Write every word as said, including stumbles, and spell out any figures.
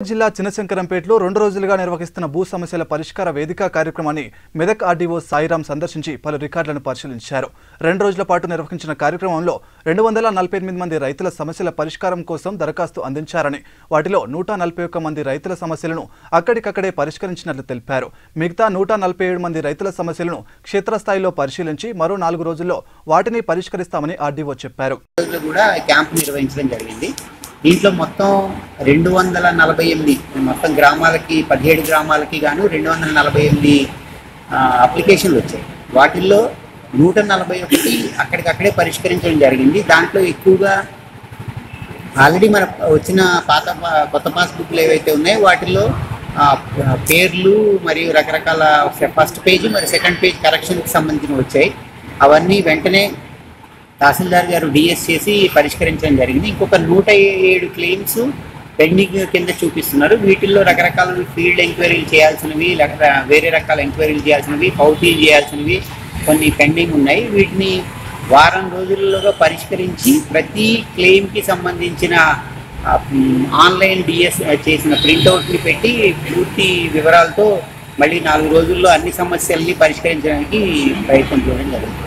జిల్లా చిన్నశంకరంపేటలో రెండు రోజులుగా నిర్వహిస్తున్న భూ సమస్యల పరిష్కార వేదిక కార్యక్రమాన్ని మెదక్ ఆర్డీఓ సాయిరాం సందర్శించి పలు రికార్డులను పరిశీలించారు. రెండు రోజుల పాటు నిర్వహించిన కార్యక్రమంలో రెండు వందల నలభై ఎనిమిది మంది రైతుల సమస్యల పరిష్కారం కోసం దరఖాస్తు అందించారని, వాటిలో నూట నలభై ఒక్క మంది రైతుల సమస్యలను అక్కడికక్కడే పరిష్కరించినట్లు తెలిపారు. మిగతా నూట నలభై ఏడు మంది రైతుల సమస్యలను క్షేత్రస్థాయిలో పరిశీలించి మరో నాలుగు రోజుల్లో వాటిని పరిష్కరిస్తామని ఆర్డీఓ చెప్పారు. దీంట్లో మొత్తం రెండు వందల నలభై ఎనిమిది మొత్తం గ్రామాలకి పదిహేడు గ్రామాలకి గాను రెండు వందల నలభై ఎనిమిది అప్లికేషన్లు వచ్చాయి. వాటిల్లో నూట నలభై ఒకటి అక్కడికక్కడే పరిష్కరించడం జరిగింది. దాంట్లో ఎక్కువగా ఆల్రెడీ మన వచ్చిన పాత కొత్త పాస్బుక్లు ఏవైతే ఉన్నాయో వాటిల్లో పేర్లు మరియు రకరకాల ఫస్ట్ పేజీ మరి సెకండ్ పేజ్ కరెక్షన్కి సంబంధించినవి వచ్చాయి. అవన్నీ వెంటనే తహసీల్దార్ గారు డిఎస్ చేసి పరిష్కరించడం జరిగింది. ఇంకొక నూట ఏడు క్లెయిమ్స్ పెండింగ్ కింద చూపిస్తున్నారు. వీటిల్లో రకరకాల ఫీల్డ్ ఎంక్వైరీలు చేయాల్సినవి, వేరే రకాల ఎంక్వైరీలు చేయాల్సినవి, పౌటీలు చేయాల్సినవి కొన్ని పెండింగ్ ఉన్నాయి. వీటిని వారం రోజుల్లోగా పరిష్కరించి ప్రతి క్లెయిమ్కి సంబంధించిన ఆన్లైన్ డిఎస్ చేసిన ప్రింట్అవుట్ని పెట్టి పూర్తి వివరాలతో మళ్ళీ నాలుగు రోజుల్లో అన్ని సమస్యల్ని పరిష్కరించడానికి ప్రయత్నం చేయడం జరుగుతుంది.